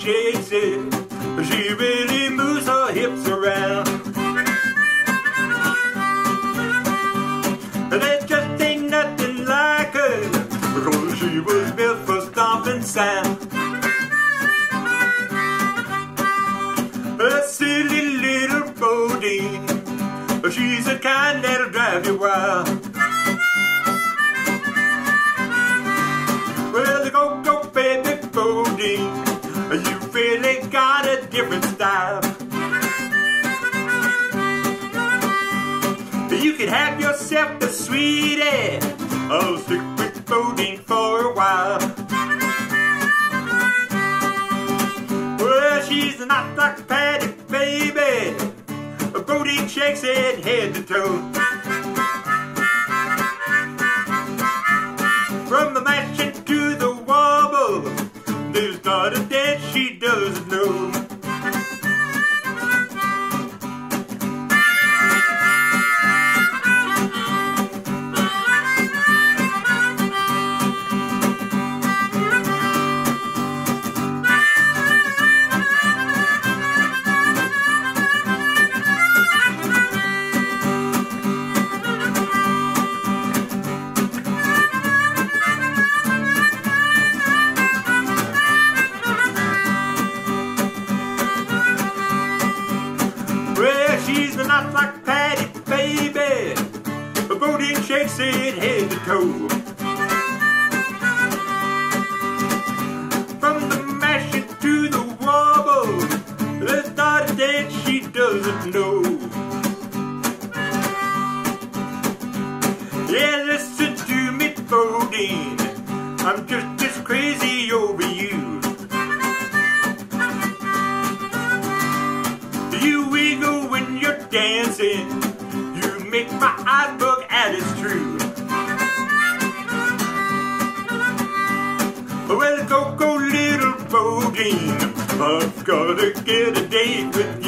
shakes it. She really moves her hips around. There just ain't nothing like her, because she was built for stomping sound. A silly little Bodine, she's the kind that'll drive you wild. Well, go baby Bodine, you really got a different style. You can have yourself a sweetie, I'll stick with Bodine for a while. Well, she's not like Patty, baby, Bodine shakes it head to toe. From the mansion to the wobble, there's not a dance she doesn't know. Well, she's not like Patty, baby, Bodine shakes it head to toe. From the mashing to the wobble, there's not a dance she doesn't know. Yeah, listen to me, Bodine, I'm just as crazy over you. You wiggle when you're dancing, you make my eyes bug out, it's true. Well, go little Bodine, I've gotta get a date with you.